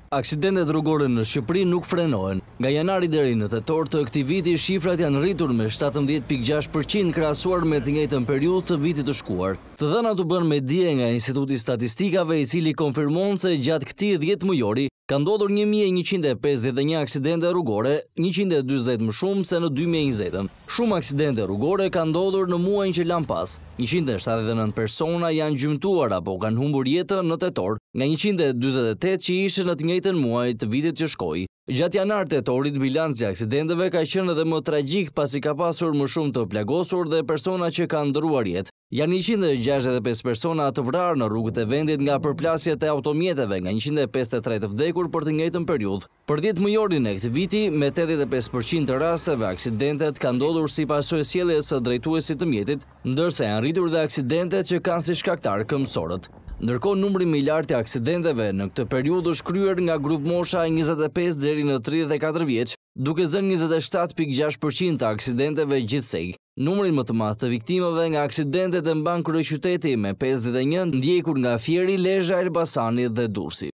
Aksidentet rrugore në Shqipëri nuk frenohen. Nga janari deri në tetor të këtij viti, shifrat janë rritur me 17.6% krahasuar me të njëjtën periudhë të vitit të shkuar. Të dhënat u bën me dije nga Instituti i Statistikave, i cili konfirmon se gjatë këtij 10 mujori ka ndodhur 1151 aksidente rrugore, 140 më shumë se në 2020. Shumë aksidente rrugore kanë ndodhur në muajin që lan pas. 179 persona janë gjymtuar apo kanë humbur jetën në tetor, nga 148 që ishin në të njëjtën muaj të vitit që shkoi. Gjatë janar-tetorit, bilanci i aksidenteve ka qenë edhe më tragjik pasi ka pasur më shumë të plagosur dhe persona që kanë ndëruar jetë. Janë 165 persona të vrarë në rrugët e vendit nga përplasjet e automjeteve, nga 153 të vdekur për të njëjtën periudhë. Për 10 mujorin e këtij viti, me 85% të rasteve aksidentet kanë ndodhur si pasojë sjelljes së drejtuesit të mjetit, ndërsa janë rritur dhe aksidentet që kanë si shkaktar këmbësorët. Ndërkohë, numri më i lartë i aksidenteve në këtë periudhë është kryer nga grup mosha 25 deri në 34 vjeç, duke zënë 27.6% të aksidenteve gjithsej. Numrin më të madh të viktimave nga aksidentet e mban kryeqyteti me 51, ndjekur nga Fieri, Lezhë, Elbasani dhe Durrësi.